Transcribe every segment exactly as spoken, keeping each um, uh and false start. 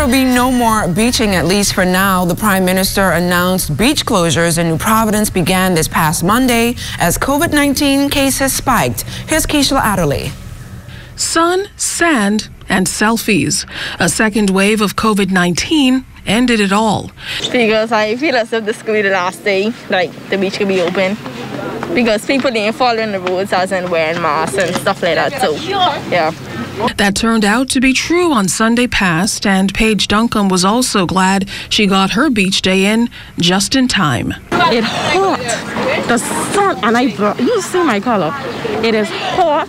will be no more beaching, at least for now. The Prime Minister announced beach closures in New Providence began this past Monday as COVID nineteen cases spiked. Here's Keishla Adderley. Sun, sand, and selfies. A second wave of COVID nineteen ended it all. Because I feel as if this could be the last day, like the beach could be open. Because people didn't follow in the rules as in wearing masks and stuff like that, so yeah. That turned out to be true on Sunday past, and Paige Duncombe was also glad she got her beach day in just in time. It's hot. The sun, and I, you see my color. It is hot,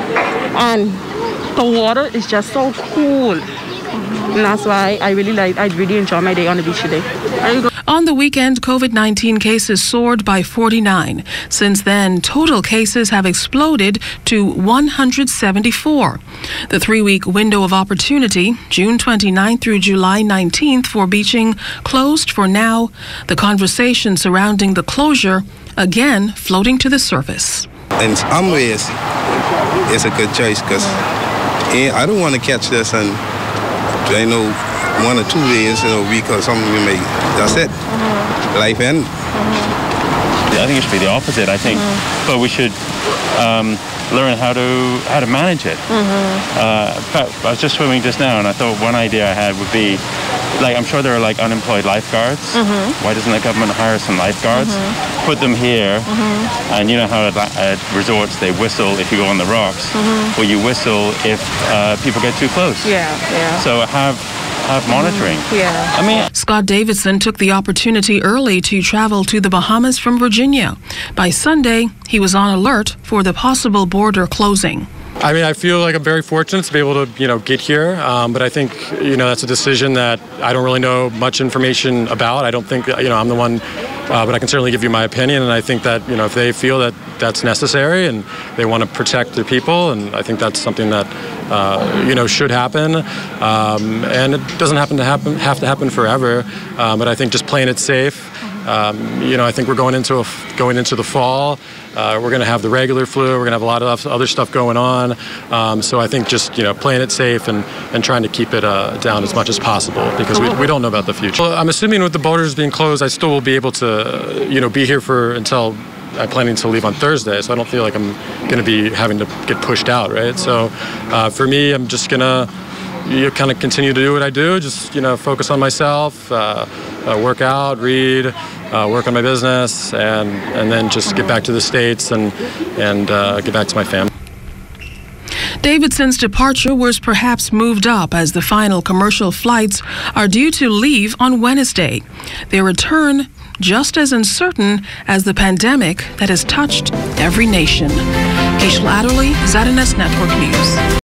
and the water is just so cool. And that's why I really like, I really enjoy my day on the beach today. On the weekend, COVID nineteen cases soared by forty-nine. Since then, total cases have exploded to one hundred seventy-four. The three-week window of opportunity, June twenty-ninth through July nineteenth, for beaching closed for now. The conversation surrounding the closure again floating to the surface. In some ways, it's a good choice because I don't want to catch this and I know one or two days in a week or something we may, that's it. Mm-hmm. Life end. Mm-hmm. I think it should be the opposite, I think. Mm-hmm. But we should um, learn how to how to manage it. Mm-hmm. uh, I was just swimming just now and I thought one idea I had would be, like, I'm sure there are like unemployed lifeguards. Mm-hmm. Why doesn't the government hire some lifeguards? Mm-hmm. Put them here, mm-hmm. and you know how at, at resorts they whistle if you go on the rocks. Mm-hmm. Well, you whistle if uh, people get too close. Yeah, yeah. So have have monitoring. Mm-hmm. Yeah. I mean, Scott Davidson took the opportunity early to travel to the Bahamas from Virginia. By Sunday, he was on alert for the possible border closing. I mean, I feel like I'm very fortunate to be able to, you know, get here. Um, but I think, you know, that's a decision that I don't really know much information about. I don't think, you know, I'm the one, uh, but I can certainly give you my opinion. And I think that, you know, if they feel that that's necessary and they want to protect their people, and I think that's something that, uh, you know, should happen. Um, and it doesn't happen to happen have to happen forever. Um, but I think just playing it safe. Um, you know, I think we're going into a, going into the fall. Uh, we're going to have the regular flu. We're going to have a lot of other stuff going on. Um, so I think just, you know, playing it safe and, and trying to keep it uh, down as much as possible because we, we don't know about the future. Well, I'm assuming with the borders being closed, I still will be able to, you know, be here for until I'm planning to leave on Thursday. So I don't feel like I'm going to be having to get pushed out, right? So uh, for me, I'm just going to you kind of continue to do what I do, just, you know, focus on myself, uh, uh, work out, read, uh, work on my business, and and then just get back to the States and, and uh, get back to my family. Davidson's departure was perhaps moved up as the final commercial flights are due to leave on Wednesday. Their return just as uncertain as the pandemic that has touched every nation. Keishla Adderley, Z N S Network News.